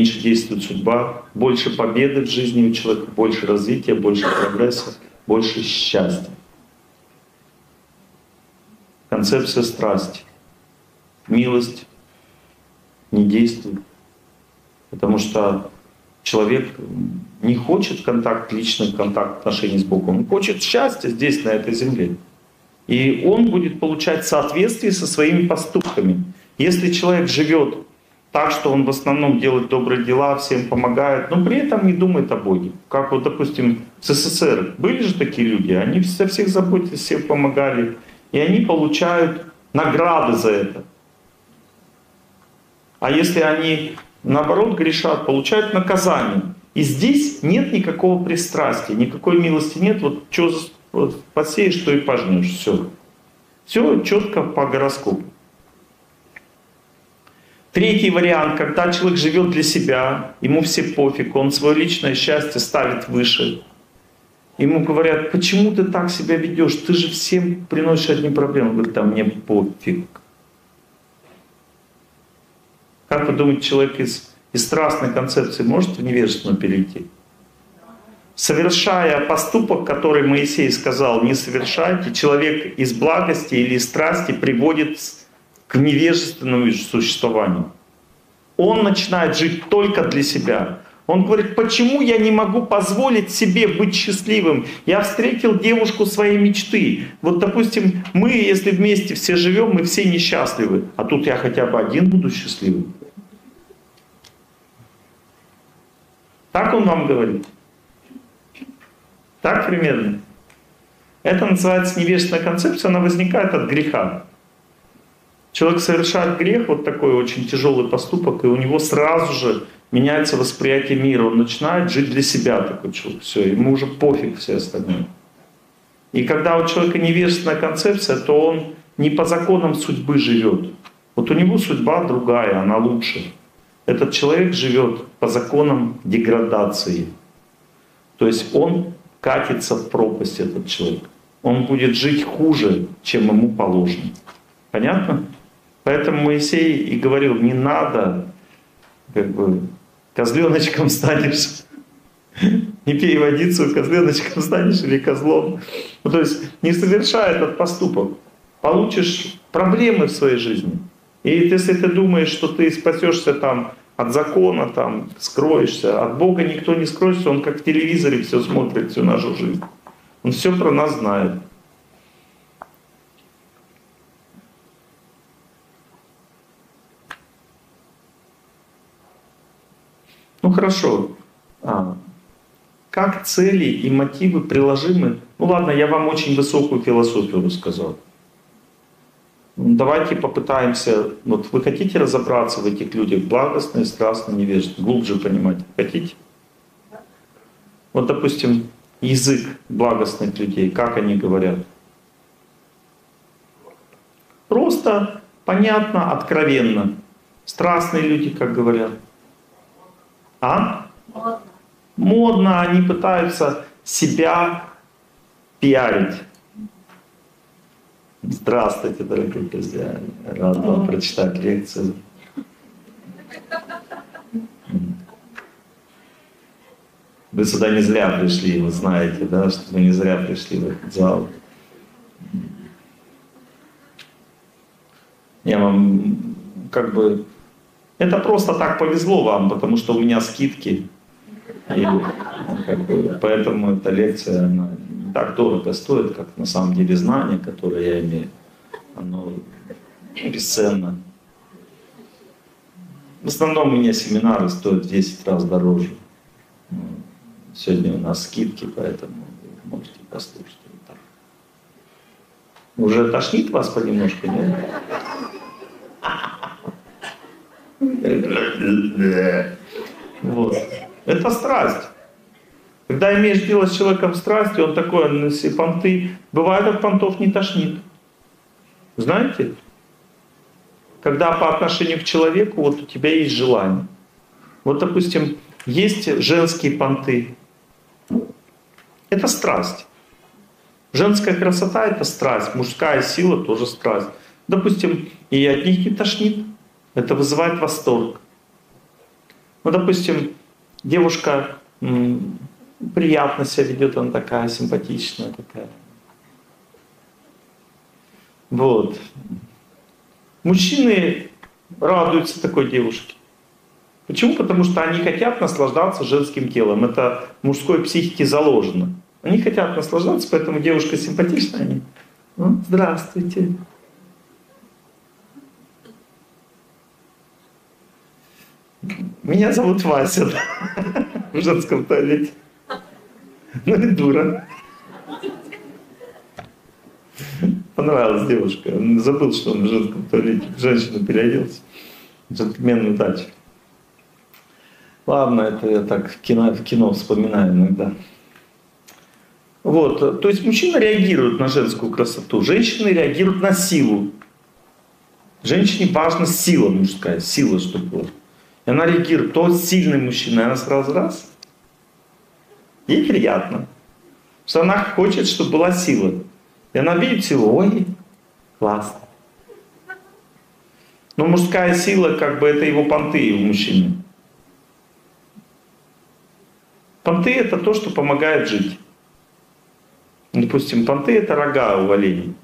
меньше действует судьба, больше победы в жизни у человека, больше развития, больше прогресса, больше счастья. Концепция страсти. Милость не действует, потому что человек не хочет контакт, личный контакт, отношений с Богом. Он хочет счастья здесь, на этой земле. И он будет получать соответствие со своими поступками. Если человек живет так, что он в основном делает добрые дела, всем помогает, но при этом не думает о Боге. Как вот, допустим, в СССР были же такие люди, они о всех заботились, всем помогали, и они получают награды за это. А если они, наоборот, грешат, получают наказание. И здесь нет никакого пристрастия, никакой милости нет. Вот что посеешь, что и пожнешь. Все. Все четко по гороскопу. Третий вариант, когда человек живет для себя, ему все пофиг, он свое личное счастье ставит выше. Ему говорят, почему ты так себя ведешь? Ты же всем приносишь одни проблемы. Он говорит, а мне пофиг. Как вы думаете, человек из страстной концепции может в невежественную перейти? Совершая поступок, который Моисей сказал, не совершайте, человек из благости или из страсти приводит к невежественному существованию. Он начинает жить только для себя. Он говорит, почему я не могу позволить себе быть счастливым? Я встретил девушку своей мечты. Вот, допустим, мы, если вместе все живем, мы все несчастливы. А тут я хотя бы один буду счастливым. Так он вам говорит? Так примерно? Это называется невежественная концепция, она возникает от греха. Человек совершает грех, вот такой очень тяжелый поступок, и у него сразу же меняется восприятие мира. Он начинает жить для себя, такой человек. Все, ему уже пофиг все остальное. И когда у человека невежественная концепция, то он не по законам судьбы живет. Вот у него судьба другая, она лучше. Этот человек живет по законам деградации. То есть он катится в пропасть, этот человек. Он будет жить хуже, чем ему положено. Понятно? Поэтому Моисей и говорил, не надо, козленочком станешь. Не пей водицу, козленочком станешь или козлом. Ну, то есть не совершай этот поступок. Получишь проблемы в своей жизни. И если ты думаешь, что ты спасешься там от закона, там, скроешься, от Бога никто не скроется, Он как в телевизоре все смотрит, всю нашу жизнь. Он все про нас знает. Ну хорошо. Как цели и мотивы приложимы? Ну ладно, я вам очень высокую философию рассказал. Давайте попытаемся, вот вы хотите разобраться в этих людях, благостные, страстные, невежественные, глубже понимать, хотите? Вот, допустим, язык благостных людей, как они говорят? Просто, понятно, откровенно. Страстные люди, как говорят. А? Модно, они пытаются себя пиарить. Здравствуйте, дорогие друзья. Рад вам прочитать лекцию. Вы сюда не зря пришли, вы знаете, да, что вы не зря пришли в этот зал. Я вам это просто так повезло вам, потому что у меня скидки. И, поэтому эта лекция, она не так дорого стоит, как на самом деле знание, которое я имею. Оно бесценно. В основном у меня семинары стоят в 10 раз дороже. Сегодня у нас скидки, поэтому вы можете послушать. Уже тошнит вас понемножку, нет? Вот. Это страсть. Когда имеешь дело с человеком страсти, он такой, если понты, бывает от понтов не тошнит. Знаете? Когда по отношению к человеку вот у тебя есть желание. Вот, допустим, есть женские понты. Это страсть. Женская красота — это страсть. Мужская сила — тоже страсть. Допустим, и от них не тошнит. Это вызывает восторг. Ну, допустим, девушка приятно себя ведет, она такая симпатичная, такая. Вот. Мужчины радуются такой девушке. Почему? Потому что они хотят наслаждаться женским телом. Это в мужской психике заложено. Они хотят наслаждаться, поэтому девушка симпатичная. Они, ну, здравствуйте. Меня зовут Вася. В женском туалете. Ну и дура. Понравилась девушка. Он забыл, что он в женском туалете в женщину переоделся. Джентльмен удачи. Ладно, это я так в кино вспоминаю иногда. Вот, то есть мужчина реагирует на женскую красоту, женщины реагируют на силу. Женщине важна сила мужская, сила, чтобы была. И она реагирует, то сильный мужчина, и она сразу раз. Ей приятно. Что она хочет, чтобы была сила. И она видит силу, ой, классно. Но мужская сила, как бы, это его понты у мужчины. Понты — это то, что помогает жить. Допустим, понты — это рога у оленей.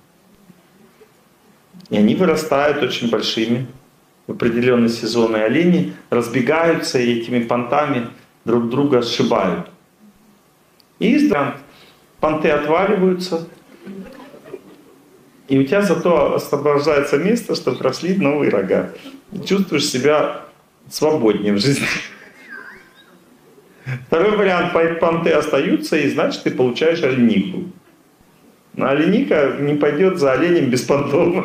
И они вырастают очень большими. В определенные сезоны олени разбегаются и этими понтами друг друга сшибают. И понты отваливаются, и у тебя зато освобождается место, чтобы росли новые рога. И чувствуешь себя свободнее в жизни. Второй вариант: понты остаются, и значит ты получаешь оленику. Но оленика не пойдет за оленем без понтов.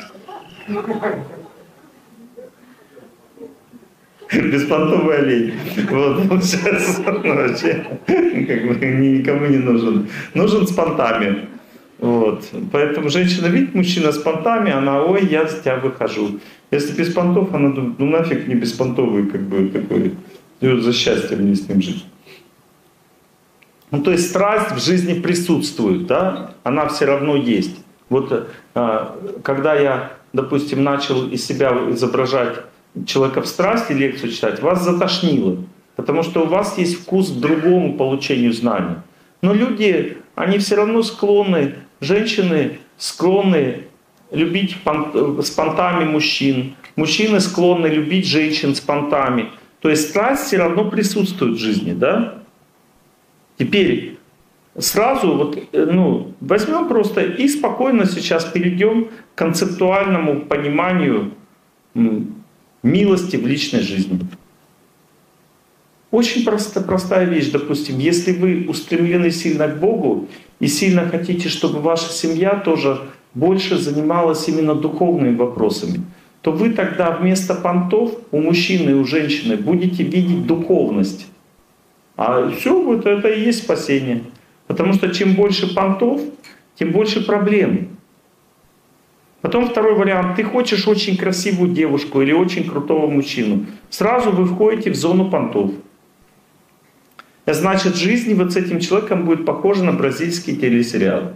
Беспонтовый олень. Вот, получается, вообще как бы никому не нужен. Нужен с понтами. Вот. Поэтому женщина видит мужчина с понтами, она, ой, я за тебя выхожу. Если без понтов, она думает, ну нафиг мне беспонтовый, как бы такой, за счастье мне с ним жить. Ну, то есть страсть в жизни присутствует, да? Она все равно есть. Вот когда я, допустим, начал из себя изображать человека в страсти, лекцию читать, вас затошнило, потому что у вас есть вкус к другому получению знаний. Но люди, они все равно склонны, женщины склонны любить с понтами мужчин, мужчины склонны любить женщин с понтами. То есть страсть все равно присутствует в жизни, да? Теперь сразу вот, возьмем просто и спокойно сейчас перейдем к концептуальному пониманию милости в личной жизни. Очень простая вещь, допустим, если вы устремлены сильно к Богу и сильно хотите, чтобы ваша семья тоже больше занималась именно духовными вопросами, то вы тогда вместо понтов у мужчины и у женщины будете видеть духовность. А все, вот это и есть спасение. Потому что чем больше понтов, тем больше проблем. Потом второй вариант. Ты хочешь очень красивую девушку или очень крутого мужчину. Сразу вы входите в зону понтов. Значит, жизнь вот с этим человеком будет похожа на бразильские телесериалы.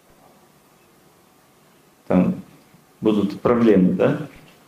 Там будут проблемы, да?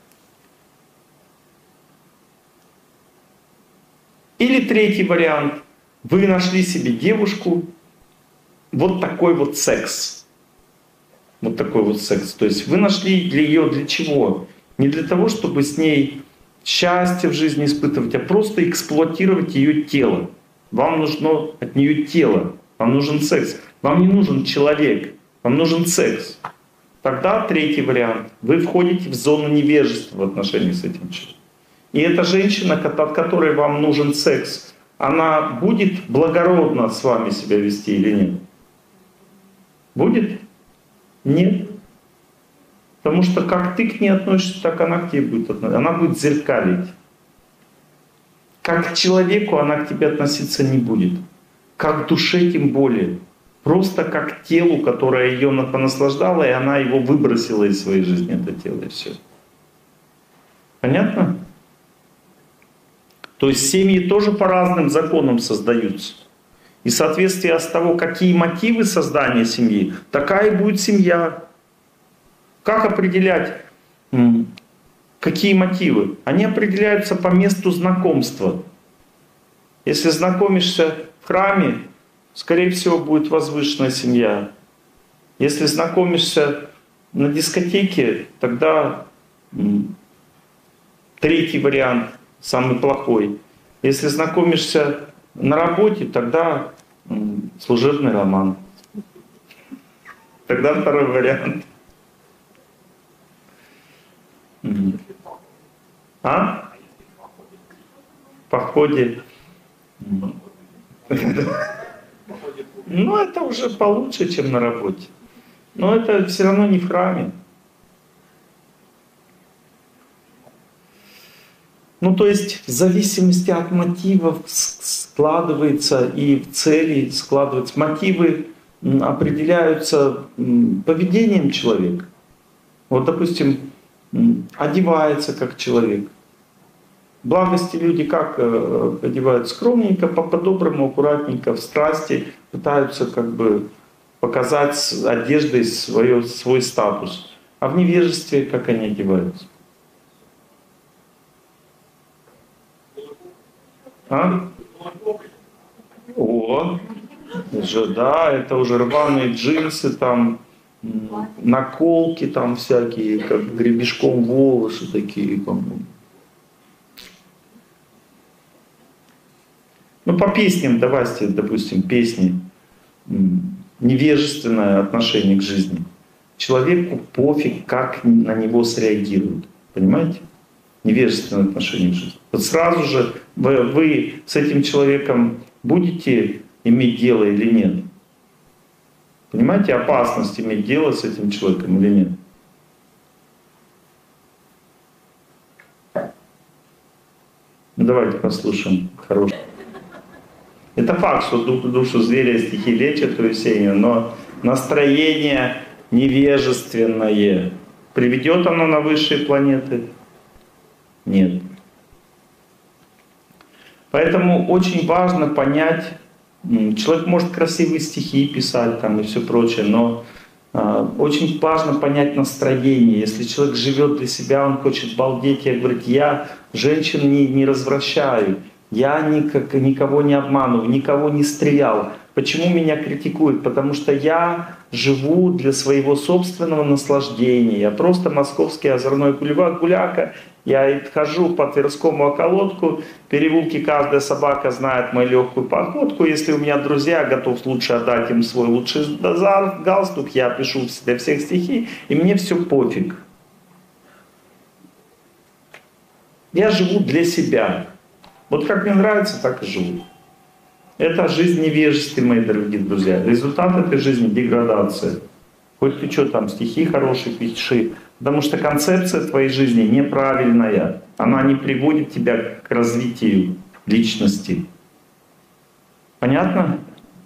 Или третий вариант. Вы нашли себе девушку, вот такой вот секс. Вот такой вот секс. То есть вы нашли для чего? Не для того, чтобы с ней счастье в жизни испытывать, а просто эксплуатировать ее тело. Вам нужно от нее тело, вам нужен секс. Вам не нужен человек, вам нужен секс. Тогда третий вариант. Вы входите в зону невежества в отношении с этим человеком. И эта женщина, от которой вам нужен секс, она будет благородно с вами себя вести или нет? Будет? Нет. Потому что как ты к ней относишься, так она к тебе будет относиться. Она будет зеркалить. Как к человеку она к тебе относиться не будет. Как к душе тем более. Просто как к телу, которое ее понаслаждало, и она его выбросила из своей жизни, это тело, и все. Понятно? То есть семьи тоже по разным законам создаются. И соответствие от того, какие мотивы создания семьи, такая и будет семья. Как определять, какие мотивы? Они определяются по месту знакомства. Если знакомишься в храме, скорее всего, будет возвышенная семья. Если знакомишься на дискотеке, тогда третий вариант, самый плохой. Если знакомишься на работе, тогда служебный роман. Тогда второй вариант. А? В походе. Ну, это уже получше, чем на работе. Но это все равно не в храме. Ну, то есть в зависимости от мотивов складывается и в цели складываются. Мотивы определяются поведением человека. Вот, допустим, одевается как человек. В благости люди как одевают? Скромненько, по-доброму, аккуратненько, в страсти пытаются как бы показать с одеждой свой статус. А в невежестве как они одеваются? А? О, да, это уже рваные джинсы, там наколки там всякие, как гребешком волосы такие. Ну, по песням давайте, допустим, песни. Невежественное отношение к жизни. Человеку пофиг, как на него среагируют. Понимаете? Невежественное отношение к жизни. Вот сразу же вы с этим человеком будете иметь дело или нет? Понимаете, опасность иметь дело с этим человеком или нет? Ну, давайте послушаем хороший. Это факт, что душу зверя стихи лечат у Есенина, но настроение невежественное. Приведет оно на высшие планеты? Нет. Поэтому очень важно понять, человек может красивые стихи писать там и все прочее, но очень важно понять настроение. Если человек живет для себя, он хочет балдеть, я говорю, я женщин не развращаю, я никого не обманываю, никого не стрелял. Почему меня критикуют? Потому что я живу для своего собственного наслаждения. Я просто московский озорной гуляка. Я хожу по Тверскому околотку, в переулке каждая собака знает мою легкую походку. Если у меня друзья, готов лучше отдать им свой лучший галстук, я пишу для всех стихи, и мне все пофиг. Я живу для себя. Вот как мне нравится, так и живу. Это жизнь невежества, мои дорогие друзья. Результат этой жизни — деградация. Хоть ты что там, стихи хорошие пиши. Потому что концепция твоей жизни неправильная. Она не приводит тебя к развитию личности. Понятно?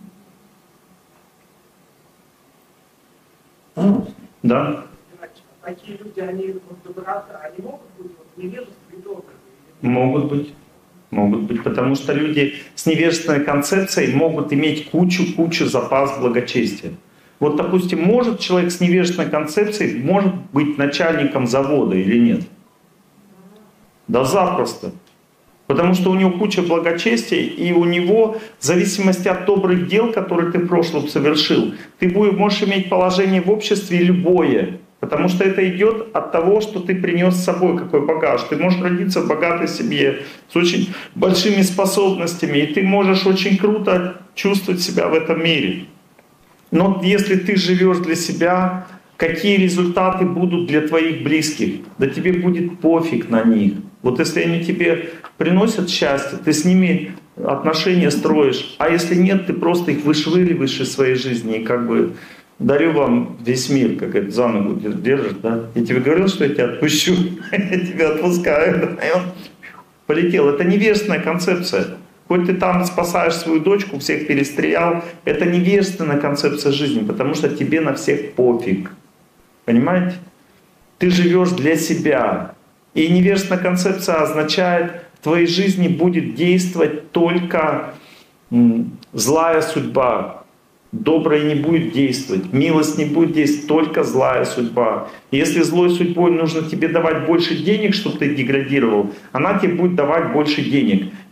Да. Такие люди, они доброта, они могут быть невежественны и добрые? Могут быть. Могут быть, потому что люди с невежественной концепцией могут иметь кучу запас благочестия. Вот, допустим, может человек с невежественной концепцией может быть начальником завода или нет? Да запросто. Потому что у него куча благочестия, и у него, в зависимости от добрых дел, которые ты в прошлом совершил, ты можешь иметь положение в обществе любое. Потому что это идет от того, что ты принес с собой, какой багаж. Ты можешь родиться в богатой семье, с очень большими способностями, и ты можешь очень круто чувствовать себя в этом мире. Но если ты живешь для себя, какие результаты будут для твоих близких? Да тебе будет пофиг на них. Вот если они тебе приносят счастье, ты с ними отношения строишь. А если нет, ты просто их вышвыриваешь из своей жизни и как бы... Дарю вам весь мир, как это за ногу держит, да? Я тебе говорил, что я тебя отпущу, я тебя отпускаю, и он полетел. Это невежественная концепция. Хоть ты там спасаешь свою дочку, всех перестрелял, это невежественная концепция жизни, потому что тебе на всех пофиг. Понимаете? Ты живешь для себя. И невежественная концепция означает, в твоей жизни будет действовать только злая судьба. Доброе не будет действовать, милость не будет действовать, только злая судьба. Если злой судьбой нужно тебе давать больше денег, чтобы ты деградировал, она тебе будет давать больше денег.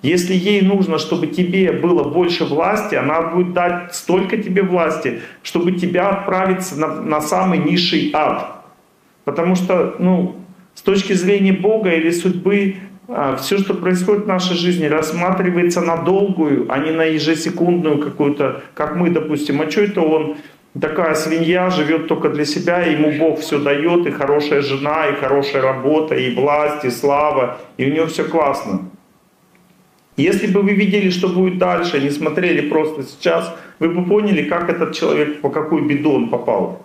Если ей нужно, чтобы тебе было больше власти, она будет дать столько тебе власти, чтобы тебя отправить на самый низший ад. Потому что, ну, с точки зрения Бога или судьбы, все, что происходит в нашей жизни, рассматривается на долгую, а не на ежесекундную какую-то, как мы, допустим, а что это он, такая свинья, живет только для себя, и ему Бог все дает, и хорошая жена, и хорошая работа, и власть, и слава, и у него все классно. Если бы вы видели, что будет дальше, не смотрели просто сейчас, вы бы поняли, как этот человек, по какую беду он попал.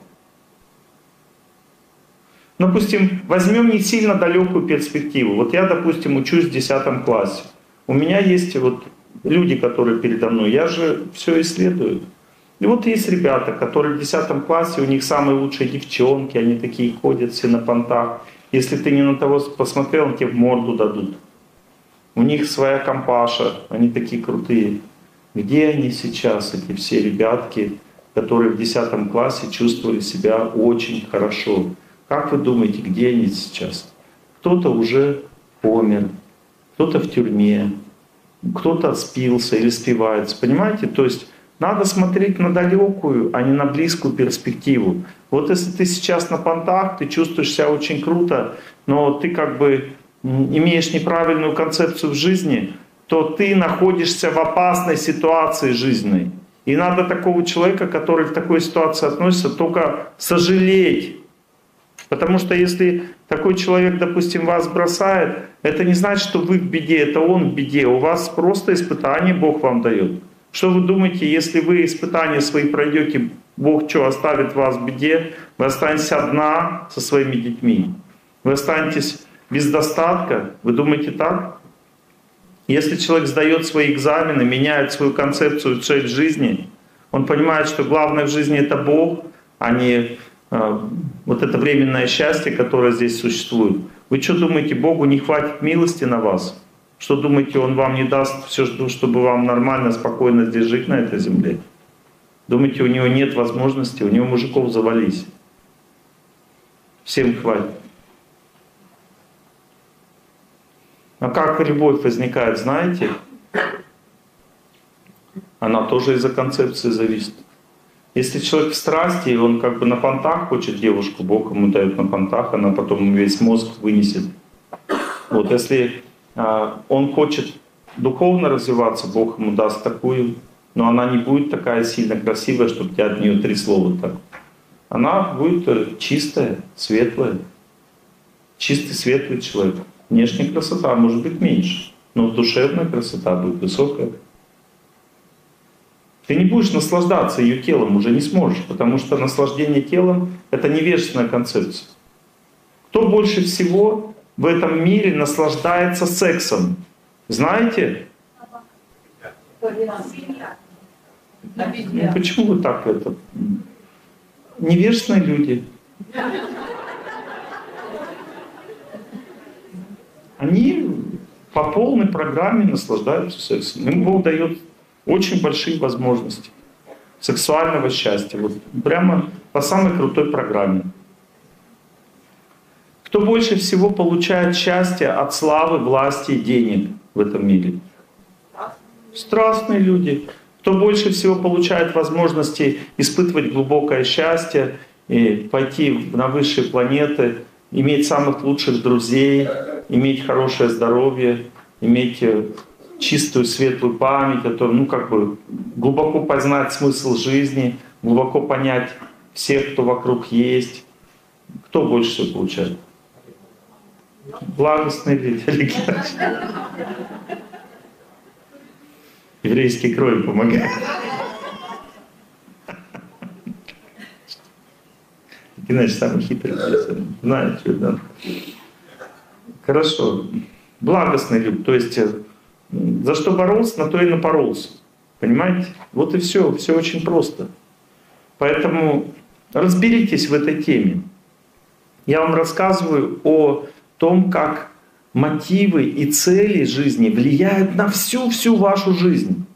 Допустим, возьмем не сильно далекую перспективу. Вот я, допустим, учусь в 10 классе. У меня есть вот люди, которые передо мной, я же все исследую. И вот есть ребята, которые в 10 классе, у них самые лучшие девчонки, они такие ходят все на понтах. Если ты не на того посмотрел, они тебе в морду дадут. У них своя компаша, они такие крутые. Где они сейчас, эти все ребятки, которые в 10 классе чувствовали себя очень хорошо? Как вы думаете, где они сейчас? Кто-то уже помер, кто-то в тюрьме, кто-то спился или спивается. Понимаете? То есть надо смотреть на далекую, а не на близкую перспективу. Вот если ты сейчас на понтах, ты чувствуешь себя очень круто, но ты как бы имеешь неправильную концепцию в жизни, то ты находишься в опасной ситуации жизненной. И надо такого человека, который в такой ситуации относится, только сожалеть. Потому что если такой человек, допустим, вас бросает, это не значит, что вы в беде, это он в беде. У вас просто испытание Бог вам дает. Что вы думаете, если вы испытания свои пройдете, Бог что, оставит вас в беде? Вы останетесь одна со своими детьми. Вы останетесь без достатка. Вы думаете так? Если человек сдает свои экзамены, меняет свою концепцию, цель жизни, он понимает, что главное в жизни это Бог, а не вот это временное счастье, которое здесь существует. Вы что думаете, Богу не хватит милости на вас? Что думаете, Он вам не даст все, чтобы вам нормально, спокойно здесь жить на этой земле? Думаете, у Него нет возможности, у Него мужиков завались. Всем хватит. А как любовь возникает, знаете? Она тоже из-за концепции зависит. Если человек в страсти, и он как бы на понтах хочет девушку, Бог ему дает на понтах, она потом весь мозг вынесет. Вот если он хочет духовно развиваться, Бог ему даст такую, но она не будет такая сильно красивая, чтобы тебя от нее трясло вот так. Она будет чистая, светлая. Чистый, светлый человек. Внешняя красота может быть меньше, но душевная красота будет высокая. Ты не будешь наслаждаться ее телом, уже не сможешь, потому что наслаждение телом — это невежественная концепция. Кто больше всего в этом мире наслаждается сексом? Знаете? Ну, почему вы так это? Невежественные люди. Они по полной программе наслаждаются сексом. Им Бог дает очень большие возможности сексуального счастья. Вот прямо по самой крутой программе. Кто больше всего получает счастье от славы, власти и денег в этом мире? Страстные люди. Кто больше всего получает возможности испытывать глубокое счастье, и пойти на высшие планеты, иметь самых лучших друзей, иметь хорошее здоровье, иметь чистую, светлую память, ну, как бы глубоко познать смысл жизни, глубоко понять всех, кто вокруг есть. Кто больше всего получает? Благостные люди. Еврейский кровь помогает. Иначе самый хитрый. Знаю, что это. Хорошо. Благостный люд. То есть за что боролся, на то и напоролся. Понимаете? Вот и все. Все очень просто. Поэтому разберитесь в этой теме. Я вам рассказываю о том, как мотивы и цели жизни влияют на всю вашу жизнь.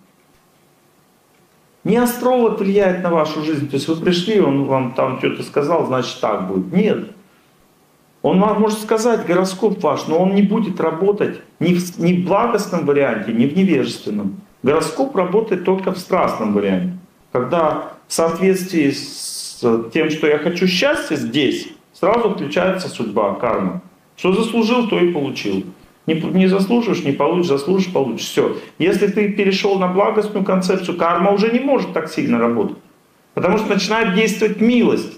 Не астролог влияет на вашу жизнь. То есть вы пришли, он вам там что-то сказал, значит так будет. Нет. Он вам может сказать гороскоп ваш, но он не будет работать ни в благостном варианте, ни в невежественном. Гороскоп работает только в страстном варианте. Когда в соответствии с тем, что я хочу счастья здесь, сразу включается судьба, карма. Что заслужил, то и получил. Не заслужишь, не получишь, заслужишь, получишь. Все. Если ты перешел на благостную концепцию, карма уже не может так сильно работать. Потому что начинает действовать милость.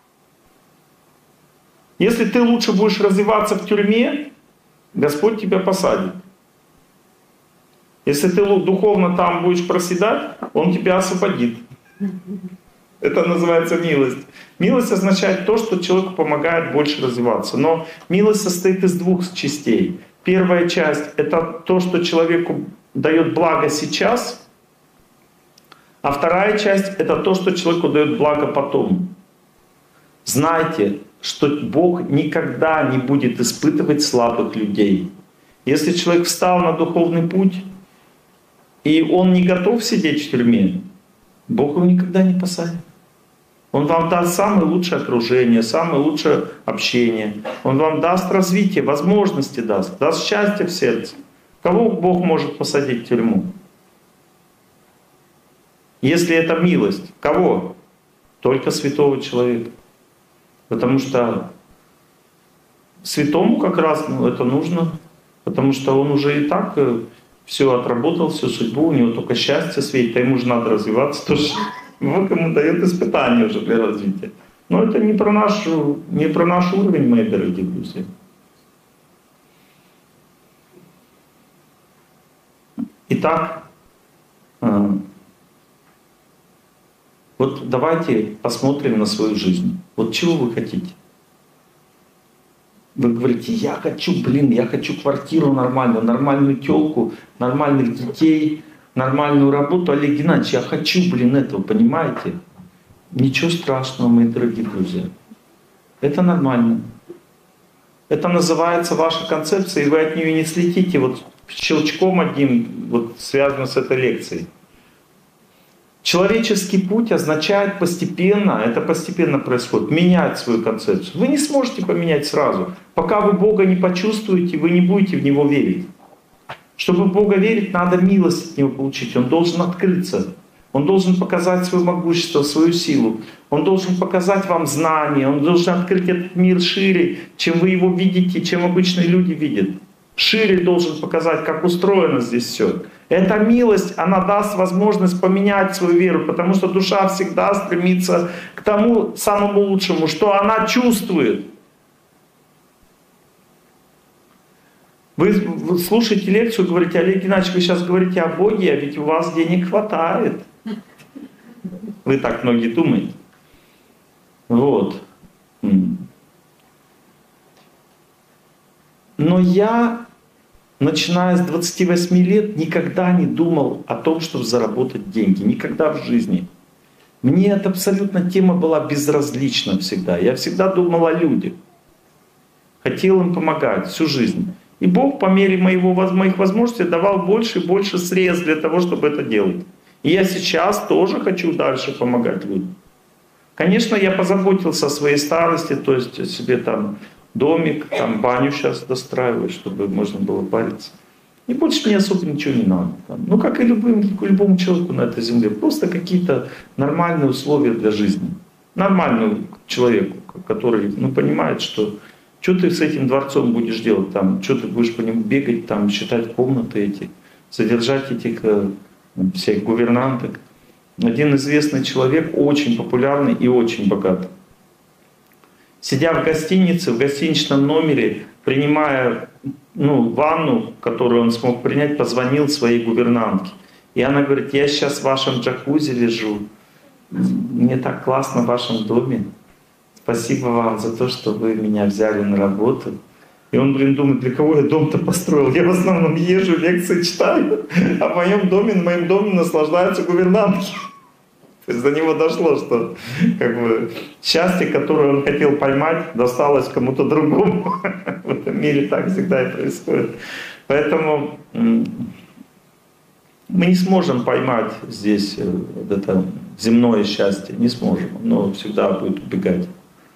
Если ты лучше будешь развиваться в тюрьме, Господь тебя посадит. Если ты духовно там будешь проседать, Он тебя освободит. Это называется милость. Милость означает то, что человеку помогает больше развиваться. Но милость состоит из двух частей. Первая часть — это то, что человеку дает благо сейчас, а вторая часть — это то, что человеку дает благо потом. Знайте, что Бог никогда не будет испытывать слабых людей. Если человек встал на духовный путь, и он не готов сидеть в тюрьме, Бог его никогда не посадит. Он вам даст самое лучшее окружение, самое лучшее общение. Он вам даст развитие, возможности даст счастье в сердце. Кого Бог может посадить в тюрьму? Если это милость. Кого? Только святого человека. Потому что святому как раз это нужно. Потому что он уже и так все отработал, всю судьбу, у него только счастье светит, а ему же надо развиваться тоже. Бог ему дает испытания уже для развития. Но это не про наш уровень, мои дорогие друзья. Итак, вот давайте посмотрим на свою жизнь. Вот чего вы хотите? Вы говорите, я хочу квартиру нормальную, нормальную тёлку, нормальных детей, нормальную работу. Олег Геннадьевич, я хочу, этого, понимаете? Ничего страшного, мои дорогие друзья. Это нормально. Это называется ваша концепция, и вы от нее не слетите вот щелчком одним, вот связано с этой лекцией. Человеческий путь означает постепенно, это постепенно происходит, менять свою концепцию. Вы не сможете поменять сразу. Пока вы Бога не почувствуете, вы не будете в Него верить. Чтобы в Бога верить, надо милость от Него получить. Он должен открыться. Он должен показать свое могущество, свою силу. Он должен показать вам знания. Он должен открыть этот мир шире, чем вы его видите, чем обычные люди видят. Шире должен показать, как устроено здесь все. Эта милость, она даст возможность поменять свою веру, потому что душа всегда стремится к тому самому лучшему, что она чувствует. Вы слушаете лекцию, говорите, Олег Геннадьевич, вы сейчас говорите о Боге, а ведь у вас денег хватает. Вы так многие думаете. Вот. Но я, начиная с 28 лет, никогда не думал о том, чтобы заработать деньги. Никогда в жизни. Мне эта абсолютно тема была безразлична всегда. Я всегда думал о людях. Хотел им помогать всю жизнь. И Бог по мере моих возможностей давал больше и больше средств для того, чтобы это делать. И я сейчас тоже хочу дальше помогать людям. Конечно, я позаботился о своей старости, то есть себе там домик, там баню сейчас достраиваю, чтобы можно было париться. И больше мне особо ничего не надо. Ну, как и любому человеку на этой земле. Просто какие-то нормальные условия для жизни. Нормальному человеку, который понимает, что ты с этим дворцом будешь делать, там, что ты будешь по нему бегать, там, считать комнаты эти, содержать этих всех гувернанток. Один известный человек, очень популярный и очень богатый. Сидя в гостинице, в гостиничном номере, принимая ванну, которую он смог принять, позвонил своей гувернантке. И она говорит, я сейчас в вашем джакузи лежу, мне так классно в вашем доме. Спасибо вам за то, что вы меня взяли на работу. И он, думает, для кого я дом-то построил? Я в основном езжу, лекции читаю, а в моем доме наслаждаются гувернантки. То есть до него дошло, что счастье, которое он хотел поймать, досталось кому-то другому. В этом мире так всегда и происходит. Поэтому мы не сможем поймать здесь это земное счастье, не сможем. Оно всегда будет убегать.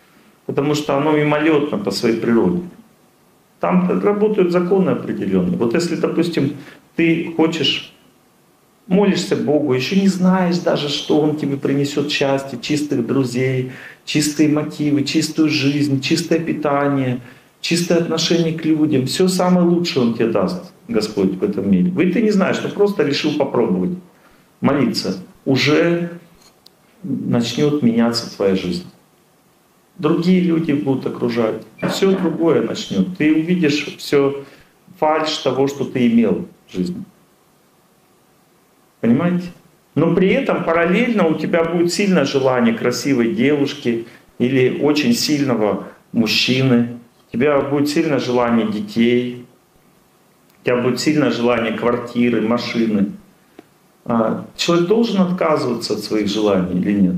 потому что оно мимолетно по своей природе. Там работают законы определенные. Вот если, допустим, ты хочешь, молишься Богу, еще не знаешь даже, что Он тебе принесет счастье, чистых друзей, чистые мотивы, чистую жизнь, чистое питание, чистое отношение к людям. Все самое лучшее Он тебе даст, Господь, в этом мире. Ты не знаешь, но просто решил попробовать молиться. Уже начнет меняться твоя жизнь. Другие люди будут окружать. Все другое начнет. Ты увидишь все фальшь того, что ты имел в жизни. Понимаете? Но при этом параллельно у тебя будет сильное желание красивой девушки или очень сильного мужчины. У тебя будет сильное желание детей. У тебя будет сильное желание квартиры, машины. Человек должен отказываться от своих желаний или нет?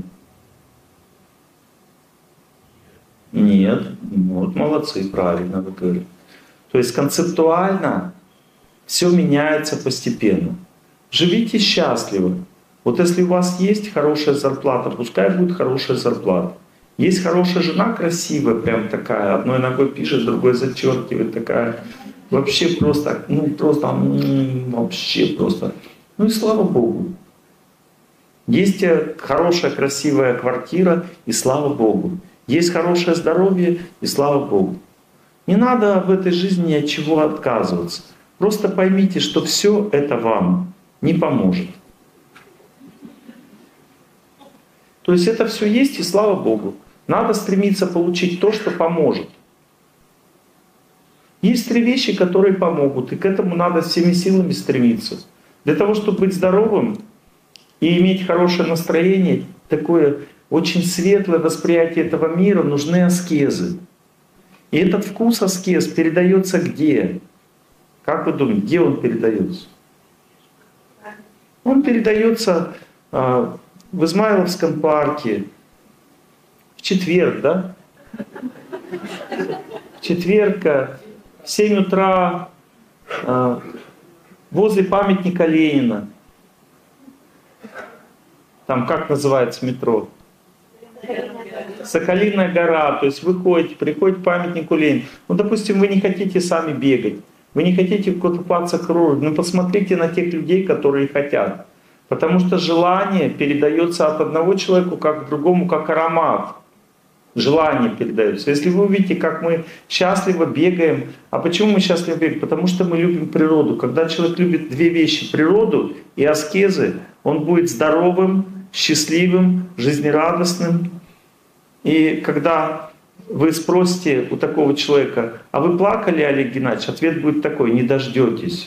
Нет. Вот молодцы, правильно вы говорите. То есть концептуально все меняется постепенно. Живите счастливо. Вот если у вас есть хорошая зарплата, пускай будет хорошая зарплата. Есть хорошая жена красивая, прям такая, одной ногой пишет, другой зачеркивает, такая. Вообще просто, вообще просто. Ну и слава Богу. Есть хорошая, красивая квартира, и слава Богу. Есть хорошее здоровье, и слава Богу. Не надо в этой жизни ни от чего отказываться. Просто поймите, что все это вам не поможет. То есть это все есть, и слава Богу. Надо стремиться получить то, что поможет. Есть 3 вещи, которые помогут, и к этому надо всеми силами стремиться. Для того, чтобы быть здоровым и иметь хорошее настроение, такое очень светлое восприятие этого мира, нужны аскезы. И этот вкус аскез передается где? Как вы думаете, где он передается? Он передается в Измайловском парке в четверг, да? В четверг в 7 утра возле памятника Ленина. Там как называется метро? Соколиная гора. То есть вы приходите к памятнику Ленина. Ну, допустим, вы не хотите сами бегать, вы не хотите купаться в крови, но посмотрите на тех людей, которые хотят. Потому что желание передается от одного человека к другому, как аромат. Желание передается. Если вы увидите, как мы счастливо бегаем. А почему мы счастливо бегаем? Потому что мы любим природу. Когда человек любит 2 вещи, природу и аскезы, он будет здоровым, счастливым, жизнерадостным. И когда вы спросите у такого человека, а вы плакали, Олег Геннадьевич? Ответ будет такой: не дождетесь.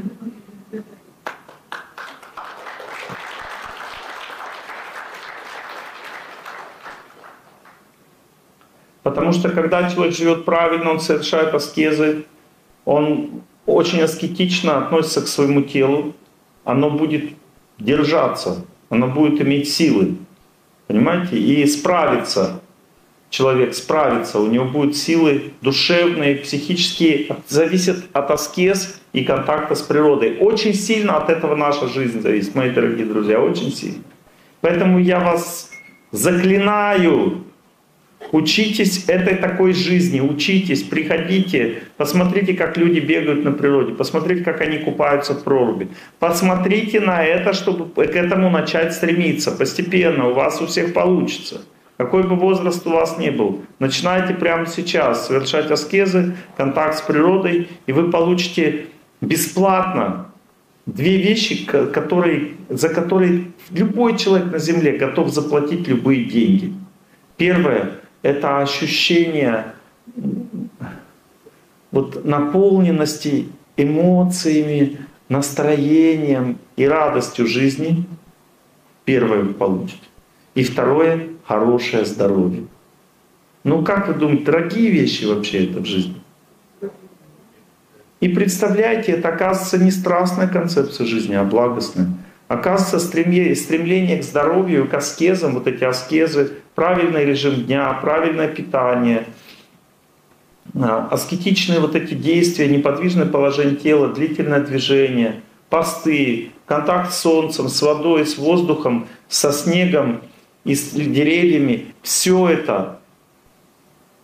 Потому что когда человек живет правильно, он совершает аскезы, он очень аскетично относится к своему телу, оно будет держаться, оно будет иметь силы. Понимаете? И справиться, человек справится, у него будут силы душевные, психические, зависят от аскез и контакта с природой. Очень сильно от этого наша жизнь зависит, мои дорогие друзья, очень сильно. Поэтому я вас заклинаю, учитесь этой такой жизни, учитесь, приходите, посмотрите, как люди бегают на природе, посмотрите, как они купаются в проруби. Посмотрите на это, чтобы к этому начать стремиться. Постепенно у вас у всех получится. Какой бы возраст у вас ни был, начинайте прямо сейчас совершать аскезы, контакт с природой, и вы получите бесплатно 2 вещи, за которые любой человек на земле готов заплатить любые деньги. Первое — это ощущение наполненности эмоциями, настроением и радостью жизни. Первое вы получите. И второе — хорошее здоровье. Ну как вы думаете, дорогие вещи вообще это в жизни? И представляете, это, оказывается, не страстная концепция жизни, а благостная. Оказывается, стремление к здоровью, к аскезам, вот эти аскезы, правильный режим дня, правильное питание, аскетичные вот эти действия, неподвижное положение тела, длительное движение, посты, контакт с солнцем, с водой, с воздухом, со снегом и с деревьями. Все это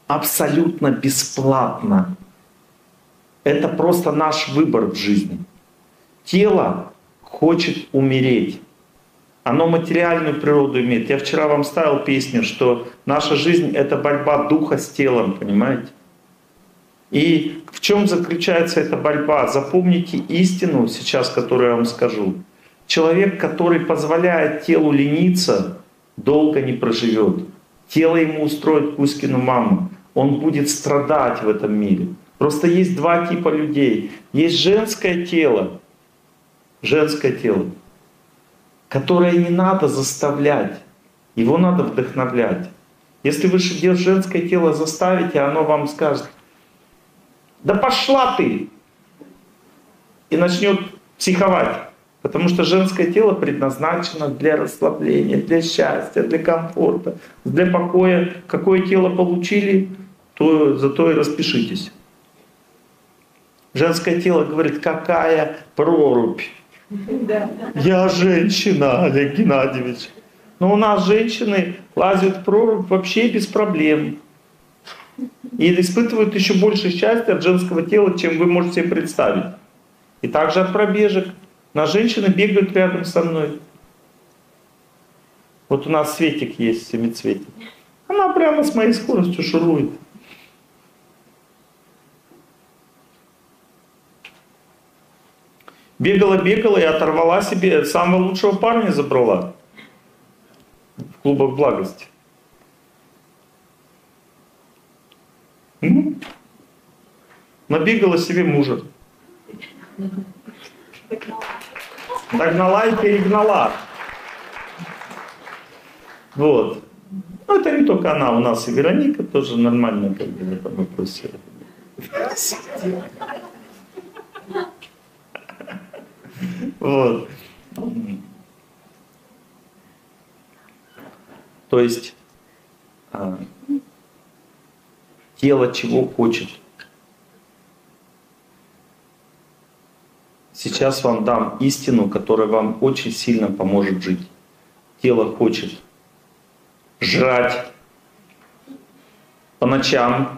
абсолютно бесплатно. Это просто наш выбор в жизни. Тело хочет умереть. Оно материальную природу имеет. Я вчера вам ставил песню, что наша жизнь — это борьба духа с телом, понимаете? И в чем заключается эта борьба? Запомните истину сейчас, которую я вам скажу. Человек, который позволяет телу лениться, долго не проживет. Тело ему устроит Кузькину маму. Он будет страдать в этом мире. Просто есть два типа людей. Есть женское тело, которое не надо заставлять, его надо вдохновлять. Если вы женское тело заставите, оно вам скажет: да пошла ты! И начнет психовать. Потому что женское тело предназначено для расслабления, для счастья, для комфорта, для покоя. Какое тело получили, то зато и распишитесь. Женское тело говорит: какая прорубь. Я женщина, Олег Геннадьевич. Но у нас женщины лазят в прорубь вообще без проблем. И испытывают еще больше счастья от женского тела, чем вы можете себе представить. И также от пробежек. На женщины бегают рядом со мной. Вот у нас Светик есть, семицветик. Она прямо с моей скоростью шурует. Бегала и оторвала себе самого лучшего парня, забрала в клубах благости. Набегала себе мужа. Догнала и перегнала. Вот. Но это не только она, у нас и Вероника тоже нормально как бы в этом вопросе. Вот. То есть тело чего хочет. Сейчас вам дам истину, которая вам очень сильно поможет жить. Тело хочет жрать по ночам.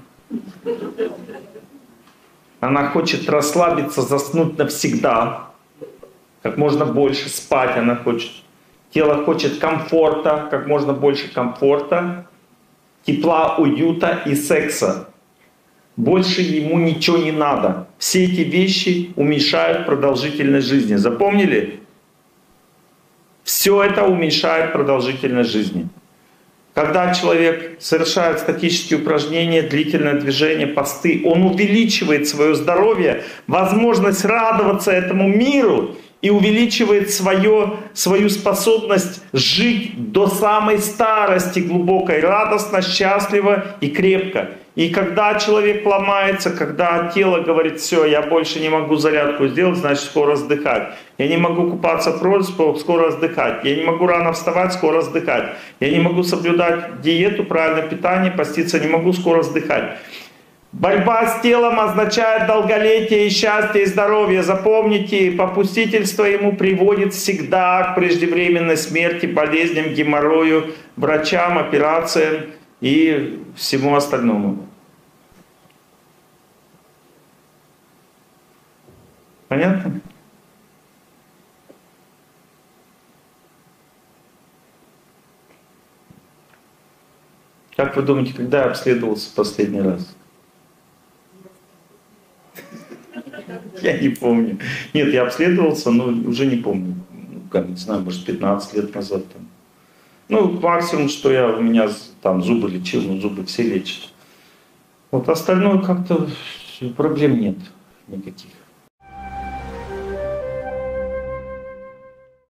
Она хочет расслабиться, заснуть навсегда. Как можно больше спать она хочет. Тело хочет комфорта, как можно больше комфорта, тепла, уюта и секса. Больше ему ничего не надо. Все эти вещи уменьшают продолжительность жизни. Запомнили? Все это уменьшает продолжительность жизни. Когда человек совершает статические упражнения, длительное движение, посты, он увеличивает свое здоровье, возможность радоваться этому миру и увеличивает свою способность жить до самой старости глубокой, радостно, счастливо и крепко. И когда человек ломается, когда тело говорит: все, я больше не могу зарядку сделать, значит скоро сдыхать. Я не могу купаться в прорубь, скоро сдыхать. Я не могу рано вставать, скоро сдыхать. Я не могу соблюдать диету, правильное питание, поститься не могу, скоро сдыхать. Борьба с телом означает долголетие и счастье и здоровье. Запомните, попустительство ему приводит всегда к преждевременной смерти, болезням, геморрою, врачам, операциям и всему остальному. Понятно? Как вы думаете, когда я обследовался в последний раз? Я не помню. Нет, я обследовался, но уже не помню. Как, не знаю, может 15 лет назад. Там. Ну, максимум, что у меня там зубы лечил, но зубы все лечат. Вот остальное как-то проблем нет никаких.